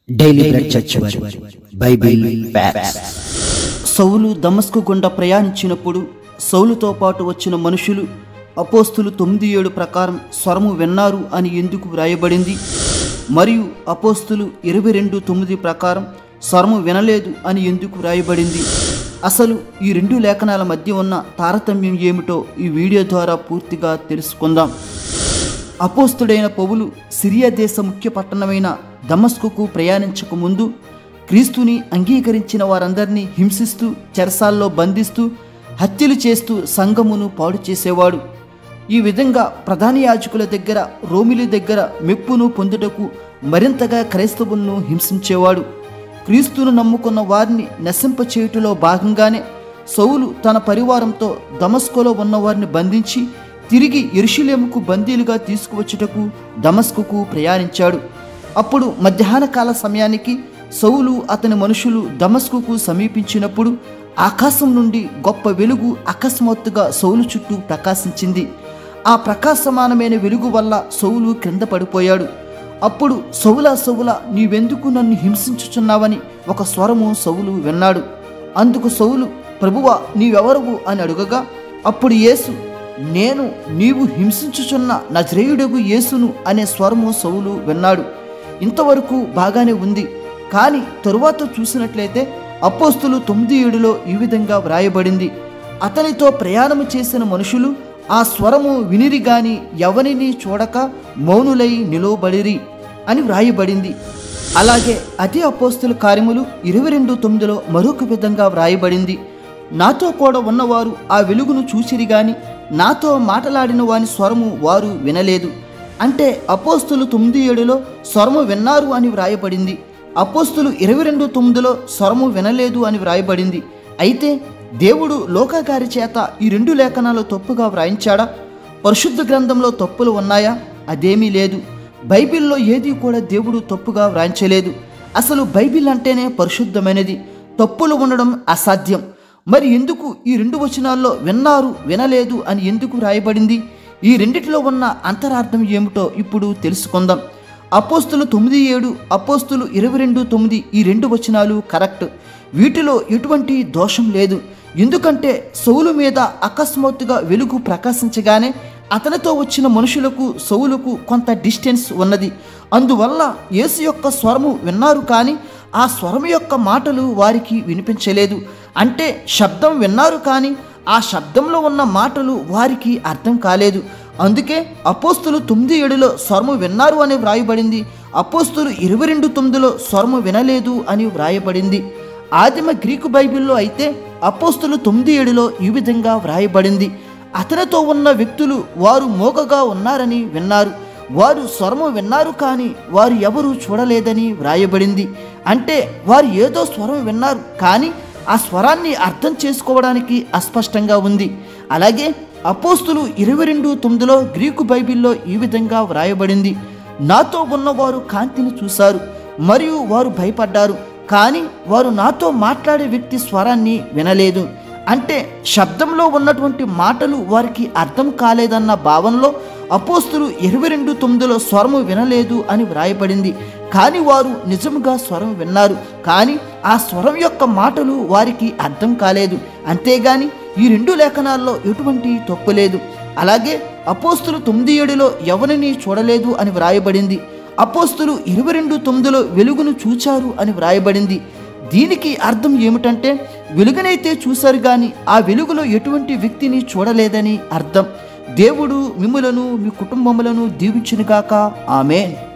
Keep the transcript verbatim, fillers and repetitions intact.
Daily bread church వారి Bible facts. సౌలు దమస్కు గుండా ప్రయాణించినప్పుడు సౌలుతో పాటు వచ్చిన మనుషులు అపోస్తులు తొమ్మిది ఏడు ప్రకారం స్వరము విన్నారు అని ఎందుకు వ్రాయబడింది, మరియు అపోస్తులు ఇరవై రెండు తొమ్మిది ప్రకారం స్వరము వినలేదు అని ఎందుకు వ్రాయబడింది? అసలు ఈ రెండు లేఖనాల మధ్య ఉన్న తారతమ్యం ఏమిటో ఈ వీడియో ద్వారా పూర్తిగా తెలుసుకుందాం. అపోస్తుడైన పౌలు సిరియా దేశ ముఖ్య పట్టణమైన దమస్కుకు ప్రయాణించక ముందు క్రీస్తుని అంగీకరించిన వారందరినీ హింసిస్తూ, చెరసాల్లో బంధిస్తూ, హత్యలు చేస్తూ సంఘమును పాడు చేసేవాడు. ఈ విధంగా ప్రధాన యాజకుల దగ్గర, రోమిల దగ్గర మెప్పును పొందుటకు మరింతగా క్రైస్తవులను హింసించేవాడు. క్రీస్తును నమ్ముకున్న వారిని నశింపచేయుటలో భాగంగానే సౌలు తన పరివారంతో దమస్కులో ఉన్న వారిని బంధించి తిరిగి యెరూషలేముకు బందీలుగా తీసుకువచ్చుటకు దమస్కుకు ప్రయాణించాడు. అప్పుడు మధ్యాహ్న కాల సమయానికి సౌలు అతని మనుషులు దమస్కుకు సమీపించినప్పుడు ఆకాశం నుండి గొప్ప వెలుగు అకస్మాత్తుగా సౌలు చుట్టూ ప్రకాశించింది. ఆ ప్రకాశమానమైన వెలుగు వల్ల సౌలు క్రింద పడిపోయాడు. అప్పుడు సౌలా సౌలా, నీవెందుకు నన్ను హింసించుచున్నావని ఒక స్వరము సౌలు విన్నాడు. అందుకు సౌలు, ప్రభువా నీవెవరవు అని అడుగగా, అప్పుడు యేసు, నేను నీవు హింసించుచున్న నజరేయుడగు యేసును అనే స్వరము సౌలు విన్నాడు. ఇంతవరకు బాగానే ఉంది. కానీ తరువాత చూసినట్లయితే అపోస్తులు తొమ్మిది ఏడులో ఈ విధంగా వ్రాయబడింది, అతనితో ప్రయాణము చేసిన మనుషులు ఆ స్వరము వినిరి గాని ఎవరిని చూడక మౌనులై నిలువబడిరి అని వ్రాయబడింది. అలాగే అదే అపోస్తుల కార్యములు ఇరవై రెండు తొమ్మిదిలో మరొక విధంగా వ్రాయబడింది, నాతో కూడా ఉన్నవారు ఆ వెలుగును చూసిరి గాని నాతో మాట్లాడిన వాని స్వరము వారు వినలేదు. అంటే అపోస్తులు తొమ్మిది ఏడులో స్వరము విన్నారు అని వ్రాయబడింది, అపోస్తులు ఇరవై రెండు తొమ్మిదిలో స్వరము వినలేదు అని వ్రాయబడింది. అయితే దేవుడు లోకగారి చేత ఈ రెండు లేఖనాలు తప్పుగా వ్రాయించాడా? పరిశుద్ధ గ్రంథంలో తప్పులు ఉన్నాయా? అదేమీ లేదు. బైబిల్లో ఏది కూడా దేవుడు తప్పుగా వ్రాయించలేదు. అసలు బైబిల్ అంటేనే పరిశుద్ధమైనది, తప్పులు ఉండడం అసాధ్యం. మరి ఎందుకు ఈ రెండు వచనాల్లో విన్నారు వినలేదు అని ఎందుకు రాయబడింది? ఈ రెండిటిలో ఉన్న అంతరార్థం ఏమిటో ఇప్పుడు తెలుసుకుందాం. అపోస్తులు తొమ్మిది ఏడు, అపోస్తులు ఇరవై రెండు తొమ్మిది ఈ రెండు వచనాలు కరెక్ట్. వీటిలో ఎటువంటి దోషం లేదు. ఎందుకంటే సౌలు మీద అకస్మాత్తుగా వెలుగు ప్రకాశించగానే అతనితో వచ్చిన మనుషులకు సౌలుకు కొంత డిస్టెన్స్ ఉన్నది. అందువల్ల యేసు యొక్క స్వరము విన్నారు కానీ ఆ స్వరం యొక్క మాటలు వారికి వినిపించలేదు. అంటే శబ్దం విన్నారు కానీ ఆ శబ్దంలో ఉన్న మాటలు వారికి అర్థం కాలేదు. అందుకే అపోస్తులు తొమ్మిది ఏడులో స్వరము విన్నారు అని వ్రాయబడింది, అపోస్తులు ఇరవై రెండు తొమ్మిదిలో స్వరము వినలేదు అని వ్రాయబడింది. ఆదిమ గ్రీకు బైబిల్లో అయితే అపోస్తులు తొమ్మిది ఏడులో ఈ విధంగా వ్రాయబడింది, అతనితో ఉన్న వ్యక్తులు వారు మోగగా ఉన్నారని విన్నారు, వారు స్వరము విన్నారు కానీ వారు ఎవరు చూడలేదని వ్రాయబడింది. అంటే వారు ఏదో స్వరం విన్నారు కానీ ఆ స్వరాన్ని అర్థం చేసుకోవడానికి అస్పష్టంగా ఉంది. అలాగే అపోస్తులు ఇరవై రెండు తొమ్మిదిలో గ్రీకు బైబిల్లో ఈ విధంగా వ్రాయబడింది, నాతో ఉన్నవారు కాంతిని చూశారు మరియు వారు భయపడ్డారు, కానీ వారు నాతో మాట్లాడే వ్యక్తి స్వరాన్ని వినలేదు. అంటే శబ్దంలో ఉన్నటువంటి మాటలు వారికి అర్థం కాలేదన్న భావనలో అపోస్తులు ఇరవై రెండు తొమ్మిదిలో స్వరము వినలేదు అని వ్రాయబడింది. కానీ వారు నిజముగా స్వరం విన్నారు, కానీ ఆ స్వరం యొక్క మాటలు వారికి అర్థం కాలేదు. అంతేగాని ఈ రెండు లేఖనాల్లో ఎటువంటి తప్పు లేదు. అలాగే అపోస్తులు తొమ్మిది ఏడులో ఎవరిని చూడలేదు అని వ్రాయబడింది, అపోస్తులు ఇరవై రెండు తొమ్మిదిలో వెలుగును చూచారు అని వ్రాయబడింది. దీనికి అర్థం ఏమిటంటే వెలుగునైతే చూశారు కానీ ఆ వెలుగులో ఎటువంటి వ్యక్తిని చూడలేదని అర్థం. దేవుడు మిమ్ములను మీ కుటుంబములను దీవించునుగాక. ఆమేన్.